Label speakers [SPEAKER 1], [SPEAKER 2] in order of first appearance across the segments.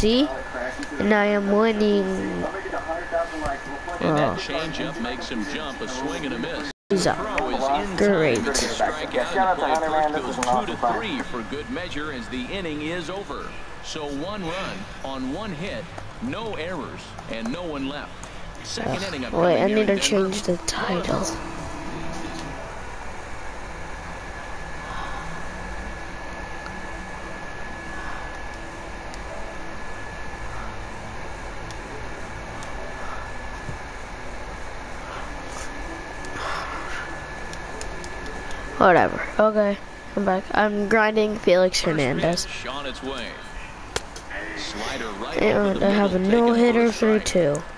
[SPEAKER 1] see? And I am winning.
[SPEAKER 2] And that changeup makes him jump, a swing and a miss. Throw is in
[SPEAKER 1] Great.
[SPEAKER 2] time. It's a strikeout. The play first goes 2-3 for good measure as the inning is over. So 1 run on 1 hit, no errors, and no one left. Second inning upcoming.
[SPEAKER 1] Wait, I
[SPEAKER 2] here
[SPEAKER 1] need to
[SPEAKER 2] in Denver.
[SPEAKER 1] change the title. Whatever. Okay, I'm back. I'm grinding Felix Hernandez.
[SPEAKER 2] First pitch on its way. Slider right over
[SPEAKER 1] And
[SPEAKER 2] the
[SPEAKER 1] I have a
[SPEAKER 2] middle,
[SPEAKER 1] no-hitter
[SPEAKER 2] taken for a strike.
[SPEAKER 1] 3-2.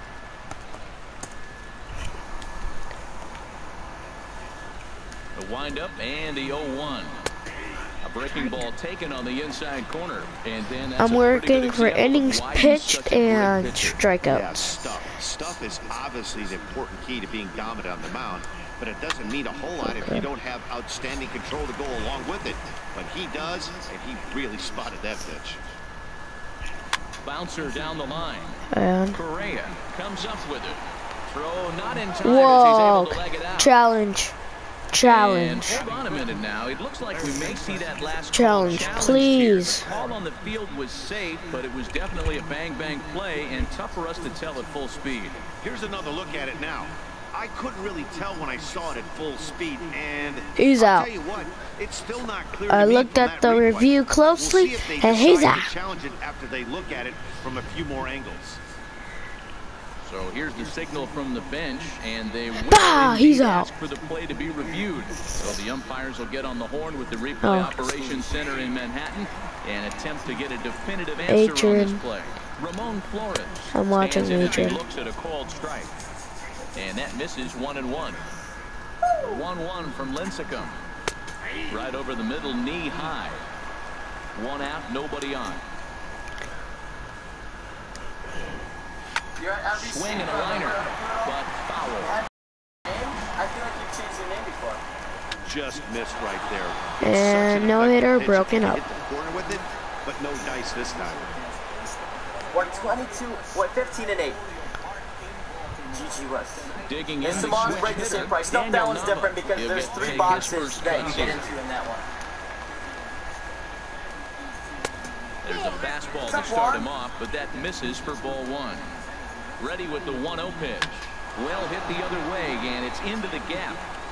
[SPEAKER 2] The windup and the 0-1. A breaking ball taken on the inside corner. And then that's
[SPEAKER 1] I'm
[SPEAKER 2] a pretty good
[SPEAKER 1] working for
[SPEAKER 2] example of
[SPEAKER 1] innings
[SPEAKER 2] why he's
[SPEAKER 1] pitched
[SPEAKER 2] such a great
[SPEAKER 1] and
[SPEAKER 2] pitcher.
[SPEAKER 3] Yeah,
[SPEAKER 1] strikeouts.
[SPEAKER 3] stuff is obviously the important key to being dominant on the mound, but it doesn't mean a whole lot if you don't have outstanding control to go along with it. But he does, and he really spotted that pitch.
[SPEAKER 2] Bouncer down the line.
[SPEAKER 1] And
[SPEAKER 2] Correa comes up with it. Throw not in time as he's
[SPEAKER 1] whoa,
[SPEAKER 2] able to leg it out.
[SPEAKER 1] challenge.
[SPEAKER 2] And
[SPEAKER 1] Challenge.
[SPEAKER 2] hold on a minute now. It looks like we may see that last
[SPEAKER 1] Challenge,
[SPEAKER 2] call
[SPEAKER 1] please.
[SPEAKER 2] Here. The call on the field was safe, but it was definitely a bang-bang play and tough for us to tell at full speed.
[SPEAKER 3] Here's another look at it now. I couldn't really tell when I saw it at full speed, and
[SPEAKER 1] He's
[SPEAKER 3] I'll
[SPEAKER 1] out.
[SPEAKER 3] tell you what, it's still not clear
[SPEAKER 1] I
[SPEAKER 3] to me
[SPEAKER 1] looked
[SPEAKER 3] from
[SPEAKER 1] at
[SPEAKER 3] that
[SPEAKER 1] the
[SPEAKER 3] replay.
[SPEAKER 1] review
[SPEAKER 3] We'll
[SPEAKER 1] closely,
[SPEAKER 3] see if they
[SPEAKER 1] and he's
[SPEAKER 3] decide
[SPEAKER 1] out.
[SPEAKER 3] to challenge it after they look at it from a few more angles.
[SPEAKER 2] So here's the signal from the bench, and they will
[SPEAKER 1] He's
[SPEAKER 2] indeed
[SPEAKER 1] out.
[SPEAKER 2] ask for the play to be reviewed. So the umpires will get on the horn with the replay
[SPEAKER 1] Oh.
[SPEAKER 2] operations center in Manhattan and attempt to get a definitive answer on
[SPEAKER 1] Adrian.
[SPEAKER 2] this play. Ramon Flores
[SPEAKER 1] I'm watching
[SPEAKER 2] stands in as he
[SPEAKER 1] Adrian.
[SPEAKER 2] looks at a called strike, and that misses 1-1. 1-1 from Lincecum. Right over the middle, knee high. 1 out, nobody on. Swing and a liner, but foul.
[SPEAKER 4] I feel like you've changed your name before.
[SPEAKER 3] Just missed right there.
[SPEAKER 1] And
[SPEAKER 3] Such an
[SPEAKER 1] no-hitter
[SPEAKER 3] effective pitch.
[SPEAKER 1] broken up.
[SPEAKER 3] Hit the corner with it, but no dice this time.
[SPEAKER 4] We're 15 and 8. GG West.
[SPEAKER 2] Digging in
[SPEAKER 4] And
[SPEAKER 2] the
[SPEAKER 4] Samon's
[SPEAKER 2] switch
[SPEAKER 4] break the same
[SPEAKER 2] hitter,
[SPEAKER 4] price. Nope, that
[SPEAKER 2] Daniel
[SPEAKER 4] one's
[SPEAKER 2] Nava.
[SPEAKER 4] different because
[SPEAKER 2] He'll
[SPEAKER 4] there's
[SPEAKER 2] take
[SPEAKER 4] 3
[SPEAKER 2] his
[SPEAKER 4] boxes
[SPEAKER 2] first
[SPEAKER 4] that
[SPEAKER 2] cut
[SPEAKER 4] you get
[SPEAKER 2] here.
[SPEAKER 4] into in that one.
[SPEAKER 2] There's a fastball to start him off, but that misses for ball 1. Ready with the 1-0 pitch. Well hit the other way, and it's into the gap.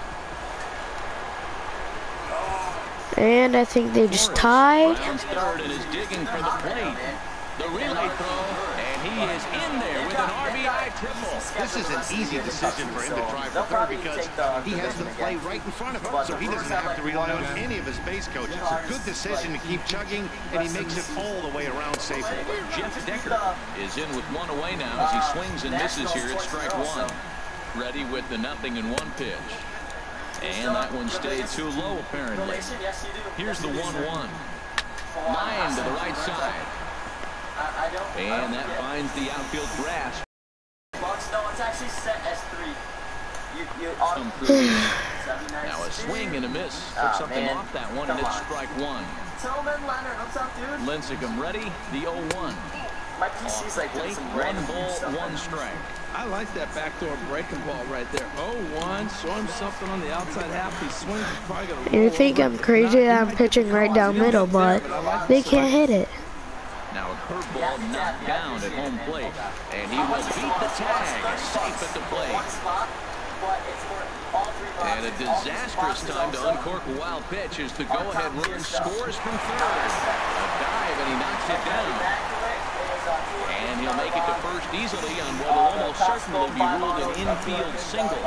[SPEAKER 1] And I think they just tied.
[SPEAKER 2] Rounds third and is digging for the plate. The relay throw, and he is in there with an RBI triple.
[SPEAKER 3] This is an easy decision for him to try for third because he has the play right in front of him, so he doesn't have to rely on any of his base coaches. It's a good decision to keep chugging, and he makes it all the way around safely.
[SPEAKER 2] Jeff Decker is in with 1 away now as he swings and misses here at strike 1. Ready with the 0-1 pitch. And that one stayed too low, apparently. Here's the 1-1. Line to the right side. And that finds the outfield grass.
[SPEAKER 4] No, it's actually set as 3.
[SPEAKER 2] Come through. Now a swing and a miss. Took something off that one, and it's strike 1.
[SPEAKER 4] Tillman Leonard, what's up, dude?
[SPEAKER 2] Lincecum ready. The 0-1.
[SPEAKER 4] My PC's like doing
[SPEAKER 2] Plate,
[SPEAKER 4] some
[SPEAKER 2] 1
[SPEAKER 4] random
[SPEAKER 2] ball,
[SPEAKER 4] stuff.
[SPEAKER 2] 1 strike.
[SPEAKER 5] I like that backdoor breaking ball right there. 0-1, show him something on the outside half. He swings, he's probably gonna
[SPEAKER 1] You
[SPEAKER 5] roll
[SPEAKER 1] think
[SPEAKER 5] over.
[SPEAKER 1] I'm crazy that I'm pitching right down middle, but they can't hit it.
[SPEAKER 2] Now a curveball knocked down at home plate. And he will beat the tag. Safe at the plate. And a disastrous time to uncork a wild pitch as the go-ahead run scores from third. A dive, and he knocks it down. And he'll make it to first easily on what will almost certainly be ruled an infield single.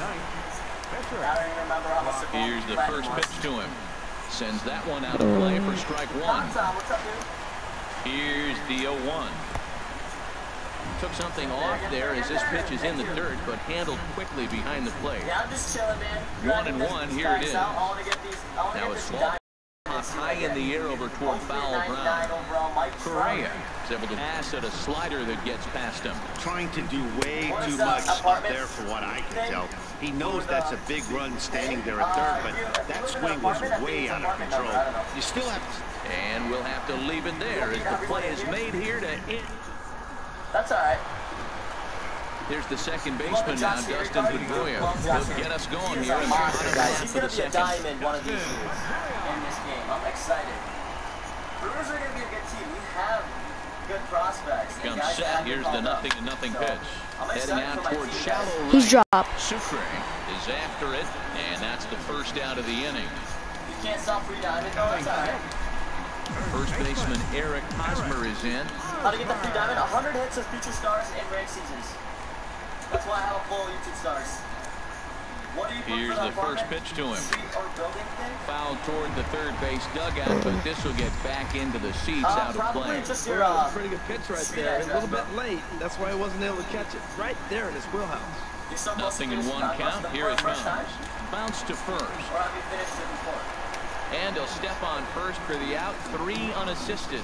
[SPEAKER 2] Here's the first pitch to him. Sends that one out of play for strike 1. Here's the 0-1. Took something off there as this pitch is in the dirt, but handled quickly behind the plate.
[SPEAKER 4] Yeah, I'm just chilling, man.
[SPEAKER 2] 1-1, here it is. Now a small high in the air over toward foul ground. Correa is able to pass at a slider that gets past him.
[SPEAKER 3] Trying to do way too much up there for what I can tell. He knows that's a big run standing there at third, but that swing was way out of control. You still have to...
[SPEAKER 2] And we'll have to leave it there as the play is made here to end.
[SPEAKER 4] That's all right.
[SPEAKER 2] Here's the second baseman now, Dustin Pedroia. He'll get us going here in the bottom half
[SPEAKER 4] He's
[SPEAKER 2] of
[SPEAKER 4] going
[SPEAKER 2] the
[SPEAKER 4] to be a
[SPEAKER 2] second.
[SPEAKER 4] diamond one of these years in this game. I'm excited. Brewers are going to be a good team. We have good prospects.
[SPEAKER 2] Comes set. Here's the 0-0 pitch. Heading out towards shallow right.
[SPEAKER 1] He's dropped.
[SPEAKER 2] Sucre is after it, and that's the first out of the inning.
[SPEAKER 4] You can't stop free diamond, though. That's all right.
[SPEAKER 2] First baseman Eric Hosmer is in.
[SPEAKER 4] How to get the free diamond? 100 hits as future stars in ranked seasons. That's why I have a full YouTube stars. What do you
[SPEAKER 2] Here's the first pitch to him. Foul toward the third base dugout, but this will get back into the seats out of play.
[SPEAKER 4] Just
[SPEAKER 5] Well,
[SPEAKER 4] your,
[SPEAKER 5] that was a pretty good pitch right there. A little bit late. That's why he wasn't able to catch it right there in his wheelhouse.
[SPEAKER 2] 0-1 count. Here it comes. Bounce to first.
[SPEAKER 4] Or have you finished it before?
[SPEAKER 2] And he'll step on first for the out. 3 unassisted.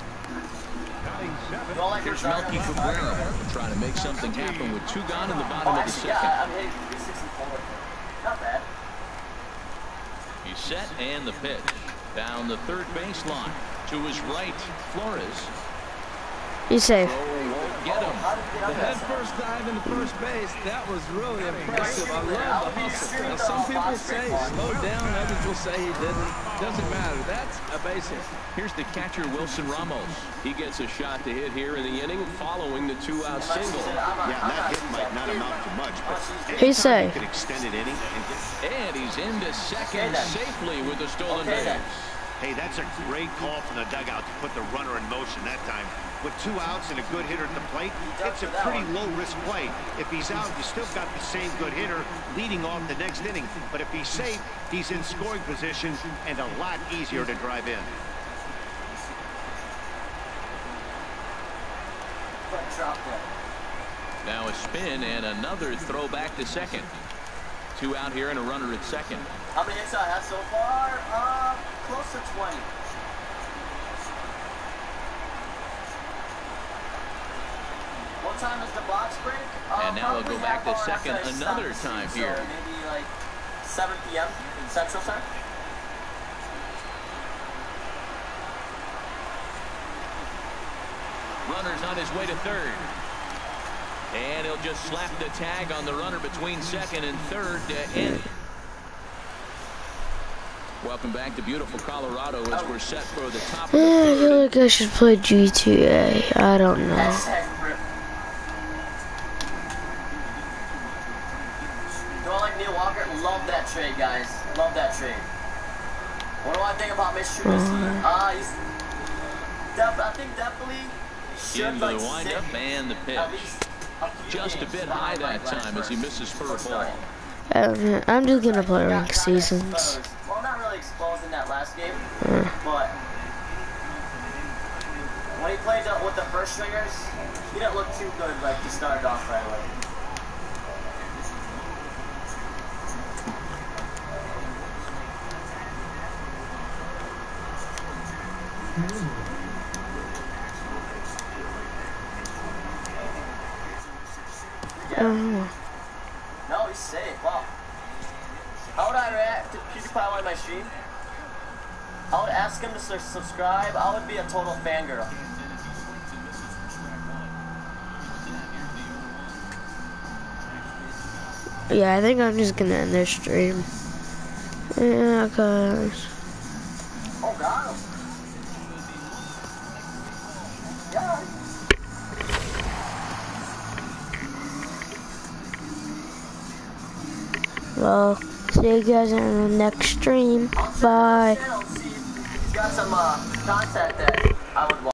[SPEAKER 2] Here's Melky Cabrera trying to make something happen with 2 gone in the bottom of the second.
[SPEAKER 4] Yeah, I'm hitting 364 with it. Not bad.
[SPEAKER 2] He's set and the pitch. Down the third baseline. To his right, Flores.
[SPEAKER 1] He's safe.
[SPEAKER 2] Won't get him.
[SPEAKER 5] The head first dive into first base, that was really impressive. I love the hustle. Now, some people say he slowed down, others will say he didn't. Doesn't matter. That's a base hit.
[SPEAKER 2] Here's the catcher, Wilson Ramos. He gets a shot to hit here in the inning following the 2-out single.
[SPEAKER 3] Yeah, that hit might not amount to much, but
[SPEAKER 1] He's safe.
[SPEAKER 3] you could extend it inning and get...
[SPEAKER 2] And he's into second safely with the stolen base.
[SPEAKER 3] Hey, that's a great call from the dugout to put the runner in motion that time. With 2 outs and a good hitter at the plate, it's a pretty low-risk play. If he's out, you still got the same good hitter leading off the next inning. But if he's safe, he's in scoring position and a lot easier to drive in.
[SPEAKER 2] Now a spin and another throw back to second. 2 out here and a runner at second.
[SPEAKER 4] How many hits I have so far? Close to 20. What time is the box break?
[SPEAKER 2] And now we'll go back to second another time here.
[SPEAKER 4] So maybe like 7 p.m. Central Time.
[SPEAKER 2] Runner's on his way to third. And he'll just slap the tag on the runner between second and third to end. Welcome back to beautiful Colorado as we're set for the top of the
[SPEAKER 1] I
[SPEAKER 2] third.
[SPEAKER 1] feel like I should play GTA. I don't know.
[SPEAKER 4] Do I like Neil Walker? Love that trade, guys. Love that trade. What do I think about Mitch Trubisky? He's I think definitely should
[SPEAKER 2] Into
[SPEAKER 4] like
[SPEAKER 2] the windup and the pitch. Just a bit high that time as he misses for a ball.
[SPEAKER 1] I'm just gonna play ranked seasons.
[SPEAKER 4] Well, not really exposed in that last game, but when he played with the first stringers, he didn't look too good. Like he started off right away. No, he's safe. Wow. How would I react if PewDiePie went my stream? I would ask him to subscribe. I would be a total fangirl.
[SPEAKER 1] Yeah, I think I'm just gonna end this stream. Yeah, cause.
[SPEAKER 4] Oh, got him. Yeah.
[SPEAKER 1] Well, see you guys in the next stream. Bye.
[SPEAKER 4] He's got some content that I would watch.